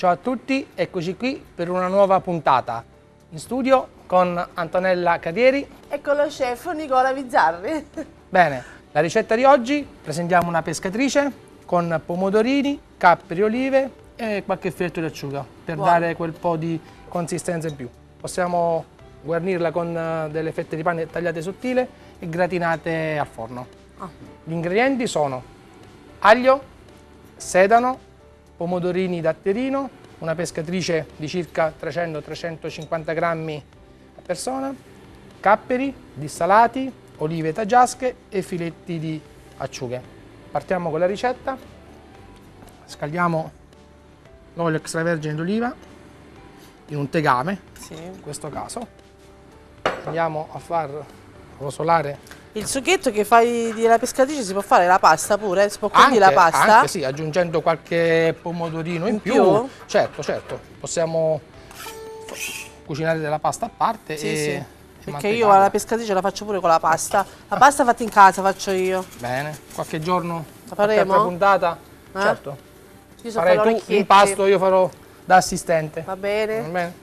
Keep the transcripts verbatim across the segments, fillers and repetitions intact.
Ciao a tutti, eccoci qui per una nuova puntata. In studio con Antonella Cadieri e con lo chef Nicola Bizzarri. Bene, la ricetta di oggi presentiamo una pescatrice con pomodorini, capperi, olive e qualche filetto di acciuga per Buono. dare quel po' di consistenza in più. Possiamo guarnirla con delle fette di pane tagliate sottile e gratinate al forno. Ah. Gli ingredienti sono aglio, sedano, pomodorini datterino, una pescatrice di circa trecento trecentocinquanta grammi a persona, capperi dissalati, olive taggiasche e filetti di acciughe. Partiamo con la ricetta. Scaldiamo l'olio extravergine d'oliva in un tegame, sì. In questo caso. Andiamo a far rosolare. Il succhetto che fai della pescatrice si può fare la pasta pure? Si può condire Anche, la pasta? anche sì, aggiungendo qualche pomodorino in, in più. più. Certo, certo. Possiamo cucinare della pasta a parte. Sì, e, sì. e Perché io la pescatrice la faccio pure con la pasta. La pasta fatta in casa faccio io. Bene, qualche giorno, la qualche altra puntata. Eh? Certo. Io so farei fare tu impasto, io farò da assistente. Va bene. Va bene.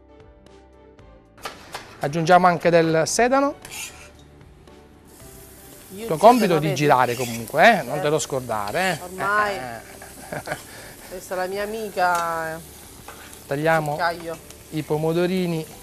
Aggiungiamo anche del sedano. Il tuo compito è di girare comunque, eh? Non eh. te lo scordare. Eh? Ormai. Eh. Questa è la mia amica. Tagliamo i pomodorini, i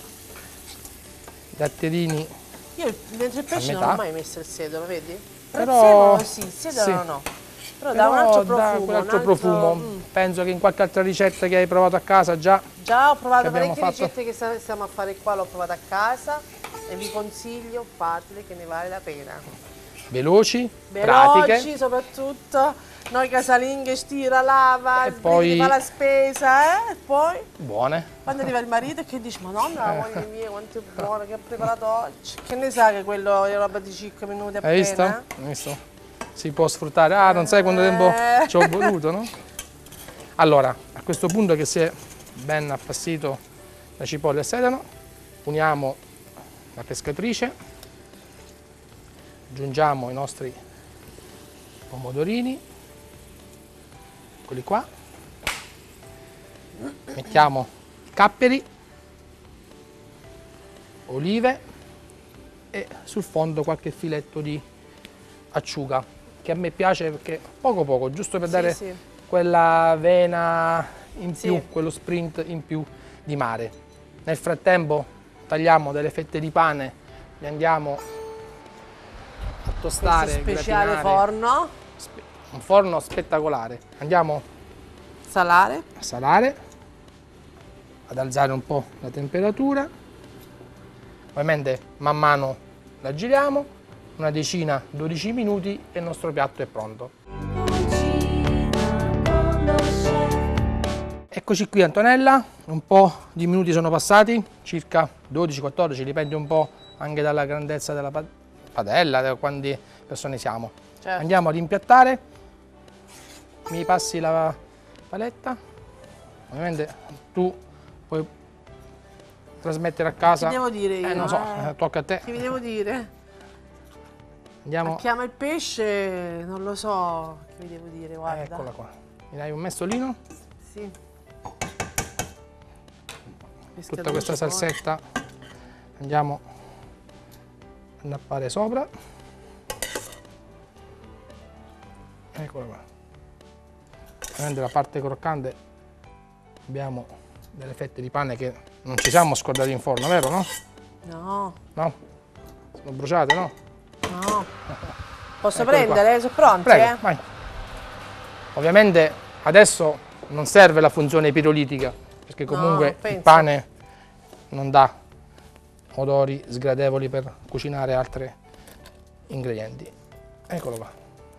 datterini. Io mentre il pesce non ho mai messo il sedano, vedi? Però il sedano sì, il sedano sì. no. Però, Però dà un altro profumo. Da quell'altro altro... profumo. Mm. Penso che in qualche altra ricetta che hai provato a casa già. Già ho provato parecchie fatto... ricette che stiamo a fare qua, l'ho provata a casa e vi consiglio, fatele che ne vale la pena. Veloci, Veloci pratiche. soprattutto, noi casalinghe, stira, lava, e poi fa la spesa, eh? E poi buone. Quando arriva il marito e che dice madonna la moglie mia quanto è buona che ha preparato oggi. Che ne sa che quello è roba di cinque minuti appena. Hai visto? Hai visto? Si può sfruttare. Ah, non sai quanto tempo eh. ci ho voluto, no? Allora, a questo punto che si è ben appassito la cipolla e il sedano, uniamo la pescatrice. Aggiungiamo i nostri pomodorini, eccoli qua, mettiamo capperi, olive e sul fondo qualche filetto di acciuga, che a me piace perché poco poco, giusto per dare sì, sì. quella vena in più, sì. quello sprint in più di mare. Nel frattempo tagliamo delle fette di pane, le andiamo a tostare, speciale gratinare. Forno, un forno spettacolare. Andiamo salare. a salare, ad alzare un po' la temperatura. Ovviamente man mano la giriamo, una decina, dodici minuti e il nostro piatto è pronto. Eccoci qui Antonella, un po' di minuti sono passati, circa dodici quattordici, dipende un po' anche dalla grandezza della padella, da quante persone siamo. Certo. Andiamo ad impiattare, mi passi la paletta, ovviamente tu puoi trasmettere a casa. Che devo dire io? Eh, non so, eh. tocca a te. Che vi devo dire? Andiamo. Chiama il pesce, non lo so, che vi devo dire, guarda. Eccola qua. Mi dai un mestolino? Sì. Tutta questa salsetta andiamo a nappare sopra. Eccola qua. Ovviamente la parte croccante abbiamo delle fette di pane che non ci siamo scordati in forno, vero no? No. No? Sono bruciate, no? No. Posso Eccole prendere? qua. Sono pronte? Prego, eh? vai. Ovviamente adesso non serve la funzione pirolitica, perché comunque no, il pane non dà odori sgradevoli per cucinare altri ingredienti. Eccolo qua.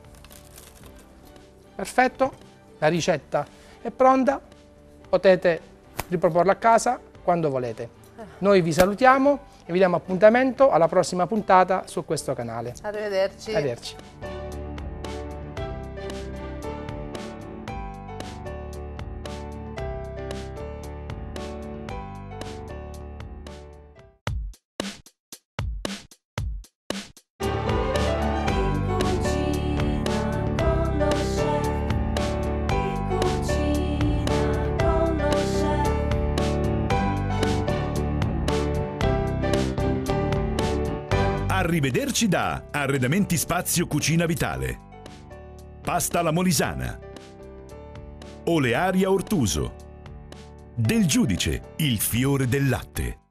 Perfetto, la ricetta è pronta, potete riproporla a casa quando volete. Noi vi salutiamo e vi diamo appuntamento alla prossima puntata su questo canale. Arrivederci. Arrivederci. Cucina con lo chef, in cucina con Arrivederci da Arredamenti Spazio Cucina Vitale. Pasta alla Molisana. Olearia Ortuso. Del Giudice, il fiore del latte.